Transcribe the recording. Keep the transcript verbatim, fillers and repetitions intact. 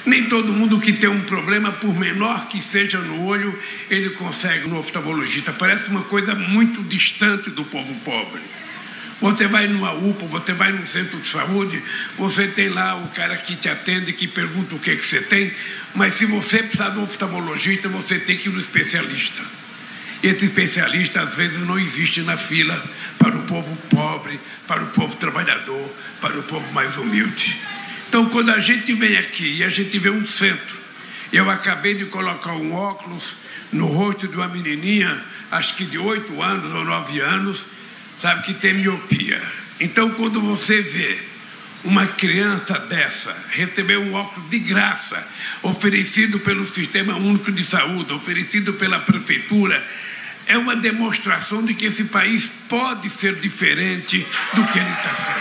Nem todo mundo que tem um problema, por menor que seja no olho, ele consegue no oftalmologista. Parece uma coisa muito distante do povo pobre. Você vai numa U P A, você vai num centro de saúde, você tem lá o cara que te atende, que pergunta o que, que você tem, mas se você precisar de um oftalmologista, você tem que ir no especialista. Esse especialista, às vezes, não existe na fila para o povo pobre, para o povo trabalhador, para o povo mais humilde. Então, quando a gente vem aqui e a gente vê um centro, eu acabei de colocar um óculos no rosto de uma menininha, acho que de oito anos ou nove anos, sabe, que tem miopia. Então, quando você vê uma criança dessa receber um óculos de graça, oferecido pelo Sistema Único de Saúde, oferecido pela Prefeitura, é uma demonstração de que esse país pode ser diferente do que ele está sendo.